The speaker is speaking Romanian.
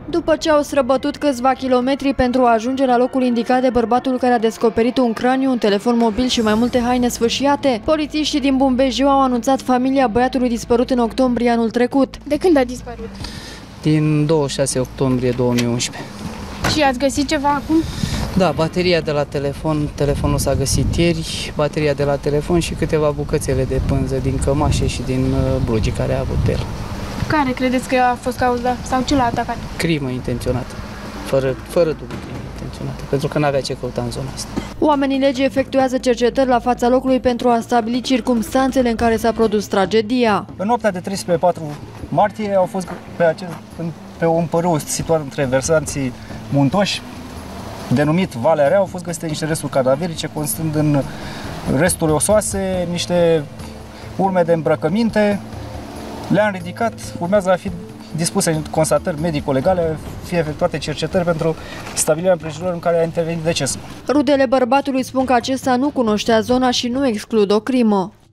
După ce au străbătut câțiva kilometri pentru a ajunge la locul indicat de bărbatul care a descoperit un craniu, un telefon mobil și mai multe haine sfâșiate, polițiștii din Bumbejiu au anunțat familia băiatului dispărut în octombrie anul trecut. De când a dispărut? Din 26 octombrie 2011. Și ați găsit ceva acum? Da, bateria de la telefon, telefonul s-a găsit ieri, bateria de la telefon și câteva bucățele de pânză din cămașe și din blugi care a avut pe el. Care credeți că a fost cauza sau ce l-a atacat? Crimă intenționată, fără dubii crimă intenționată, pentru că n-avea ce căuta în zona asta. Oamenii legii efectuează cercetări la fața locului pentru a stabili circumstanțele în care s-a produs tragedia. În noaptea de 3 pe 4 martie au fost pe un părâu situat între versanții muntoși, denumit Valea Rea, au fost găsite niște resturi cadaverice, constând în resturi osoase, niște urme de îmbrăcăminte. Le-am ridicat, urmează a fi dispuse constatări medico-legale, fie efectuate cercetări pentru stabilirea împrejurărilor în care a intervenit decesul. Rudele bărbatului spun că acesta nu cunoștea zona și nu exclud o crimă.